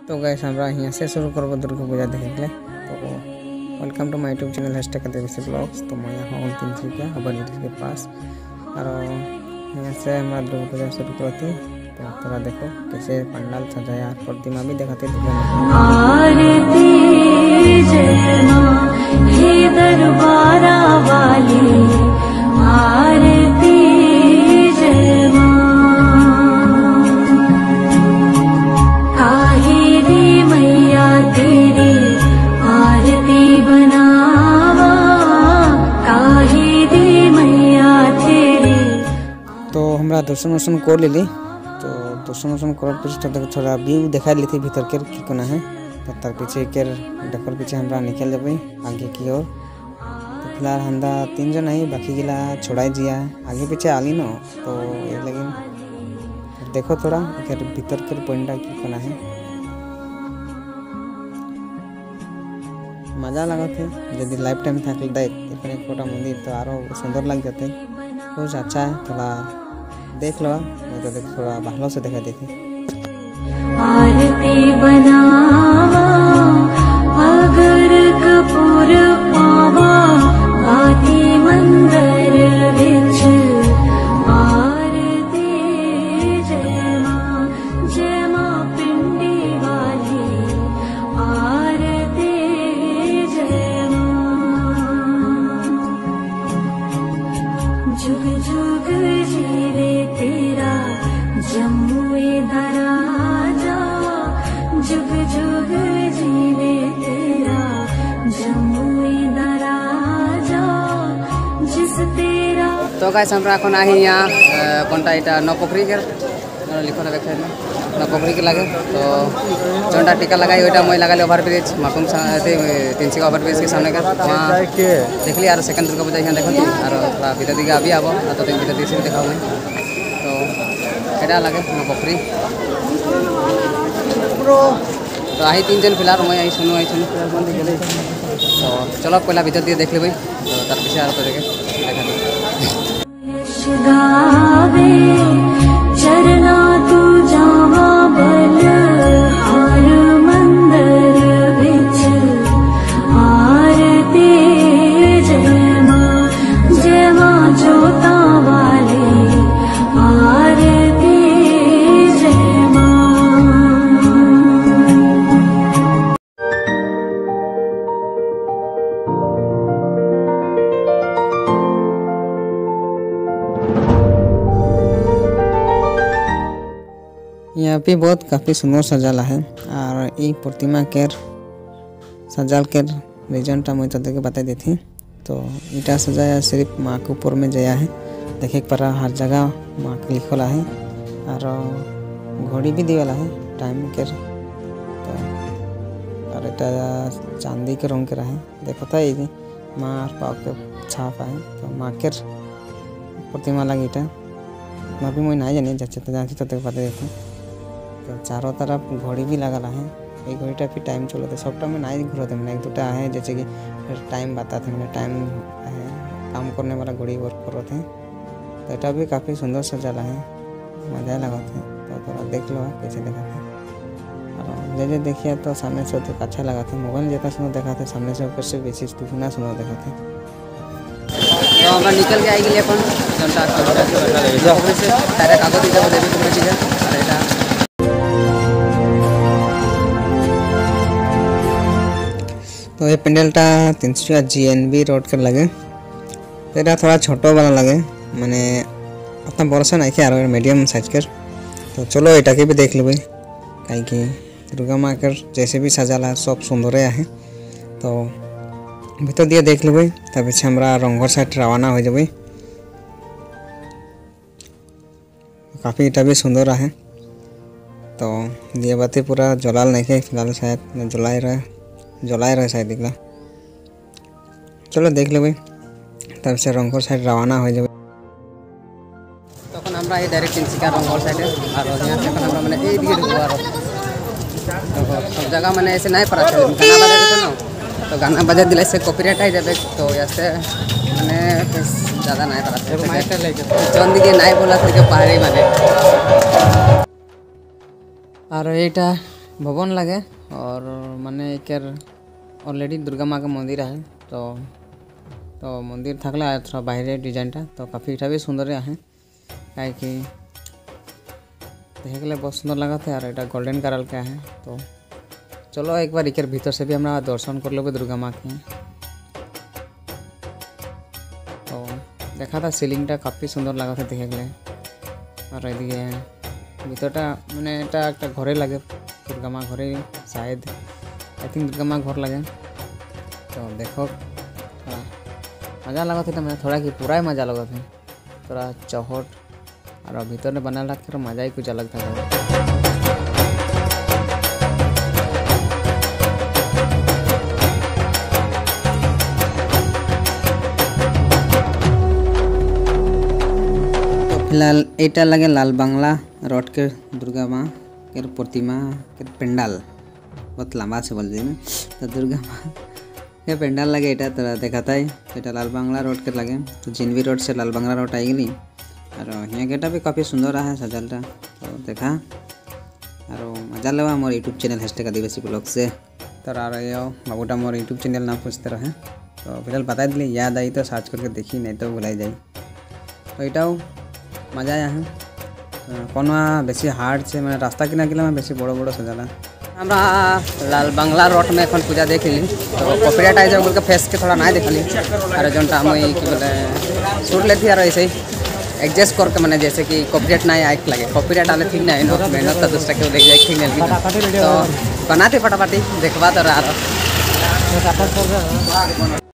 तो गाइस हमरा यहाँ से शुरू करब दुर्गा पूजा देखे के। तो welcome to my YouTube channel hashtag Devi blogs. तो मैं यहाँ हूँ 3 क्या अबन के पास और यहाँ से हमारा दुर्गा पूजा शुरू करती। तो थोड़ा देखो कैसे पंडाल सजाया, प्रतिमा भी दिखाते दरबारा वाली आरती जय मैया तेरी आरती बनावा काहे दी मैया तेरी। तो हमरा दर्शन वर्शन कर ली। तो दर्शन वर्शन कर थोड़ा व्यू देखा ली थी भीतर के कि कोना है। तो तार पीछे के डकर पीछे हमरा निकल जब आगे की ओर। तो फिलहाल हमरा 3 जन है, बाकी गिला छोड़ाई जिया आगे पीछे आली न। तो ये लगे देखो थोड़ा भीतर के पॉइंटा की कोना है, मजा लगा थे। यदि लाइफ टाइम था एक छोटा मंदिर तो आरो सुंदर लग जाते, कुछ अच्छा है। थोड़ा देख लो, मैं तो थोड़ा बाहलों से देखा देखी। आरती बनावा अगर कपूर पावा आदि मंदिर विच आरती जय मां पिंडी वाली आरती जय जुग जुग जीवे तेरा जम्मुए दराजा जुग जुग जीवे तेरा जम्मुए दराजा जिस तेरा। तो गाइस हमरा এখন আহি यहाँ कोनटा এটা नवपोखरी के लिखो लगे थे नवपोखरी के लगे। तो चंडा टीका लगाई ओटा मैं लगाले ओवरब्रिज माकुम 3 ओवर ब्रिज के सामने का वहाँ देख ली। और सेकंड दुर्गा पूजा यहाँ देखो और थोड़ा भीतर दिखे अभी आबो तो भीतर दिखे से देखा मैं। तो एटा लगे नवपोखरी। तो आई 3 जन फिलहाल मैं आई सुनो तो चलो पहला भीतर दिए देख ले भाई। तो तार पीछे आर देखे चरना तू जावा बल हर मंदिर विच आरती जय मां जोता वाली आरती जय मां। यहाँ पे बहुत काफ़ी सुंदर सजाला है। और ये प्रतिमा केर सजाल के रीजनटा मैं तो देखे बता देती। तो इटा सजाया सिर्फ माँ के ऊपर में जया है, देखे पर हर जगह माँ के लिखला है। और घड़ी भी दिवाला है टाइम के। तो और इटा चांदी के रंग के रहे देखो था ये माँ और पाव के छाप है। तो माँ के प्रतिमा लगी इटा मैं भी मैं नहीं जानी जाते तो जानती तो देख बता देती। तो चारों तरफ घड़ी भी लगा है। ये घड़ीटा भी टाइम चलो थे सबटा में नहीं घूरते मैंने एक दूटा है जैसे कि टाइम बताते मैंने टाइम है काम करने वाला घड़ी वर्क कर रहे थे। तो এটা भी काफ़ी सुंदर सजाला है, मज़ा लगा थे। तो थोड़ा देख लो कैसे देखा थे। और जैसे देखिए तो सामने से तो अच्छा लगा था, मोबाइल जितना सुंदर देखा था सामने से ऊपर से बेसी दुगुना सुंदर देखा थे। तो हम निकल के आएगी अपन जनता से डायरेक्ट आगो दी जाओ देवी तुम्हें चीज़ और तो ये पेंडलटा 300 GNB रोड के लगे। तो ये थोड़ा छोटो वाला लगे मैंने उतना बरसा नहीं किया मीडियम साइज कर। तो चलो एटा के भी देख लो भाई कहीं कि दुर्गा माँ कर जैसे भी सजाला सब सुंदर है। तो भीतर दिए देख लो भाई। तब पीछे हमारा रंगघर साइड रवाना हो जाए। काफ़ी इटा भी सुंदर है। तो दिए बातें पूरा जलाल नहीं है फिलहाल, शायद जलाए रहे शायद दिखला। चलो देख लो भाई तब से रंगघर साइड रवाना हो जाए। तक हमारा ये डायरेक्ट तिनसिका रंगघर साइड और यहाँ से हमारा मैंने ये दिखे तो सब जगह मैंने ऐसे नहीं पड़ा गाना बजा देते ना। तो गाना बजा दिला से कॉपीराइट आ जाए। तो ऐसे मैंने ज़्यादा नहीं पड़ा चंद दिखे नहीं बोला थे पहाड़ी मैंने। और यहाँ भवन लगे और माने एक ऑलरेडी दुर्गा माँ का मंदिर है तो मंदिर थकला थोड़ा बाहर डिजाइनटा तो काफ़ी इटा भी सुंदर है कहीं देखे बहुत सुंदर लगा था और ये गोल्डन कलर का है। तो चलो एक बार इकर भीतर से भी हमारा दर्शन कर लोगे दुर्गा माँ के। तो देखा था सीलिंगटा काफ़ी सुंदर लगा था देखे गले और ये भीतरटा मैंने एक घरे लगे दुर्गा माँ घरे शायद आई थिंक दुर्गा माँ घर लगे। तो देखो थोड़ा मज़ा लगा था मैं थोड़ा कि पूरा ही मज़ा लगा था थोड़ा चौहट और भीतर ने बना रखा मज़ा ही कुछ अलग था। तो फिलहाल एटा लगे लाल बांग्ला रोड के दुर्गा माँ के प्रतिमा के पेंडाल बहुत लंबा से बोल दी तो दुर्गा माँ के पेंडाल लगे एटा तो देखा था ये लाल बांग्ला रोड के लगे तो जिनवी रोड से लाल बांग्ला रोड आई गई और यहाँ गेटा भी काफ़ी सुंदर है सजलटा। तो देखा और मजा लगा मोर YouTube channel hashtag Adivasi blog से तो बाबूटा मोर यूट्यूब चैनल ना पूछते रहे तो फिलहाल बता दिले याद आई तो सर्च करके देखी नहीं तो भुलाई जाए। तो यटाओ मजा आया है कौन बेसी हार्ड से मैं रास्ता किना किला बेसी बड़ो बड़ो सजाला हमारा लाल बांग्ला रोड में एन पूजा देख ली तो कॉपीराइट आई जाए फेस के थोड़ा ना देखली और जोनटा मुई कि बोले शूट लेती और ऐसे ही एडजस्ट करके मैंने जैसे कि कॉपीराइट ना आए लगे कॉपीराइट आने ठीक नहीं नो मेहनत तो दूसरा क्यों देख जाए ठीक नहीं तो बनाते फटाफटी देखवा तो रहा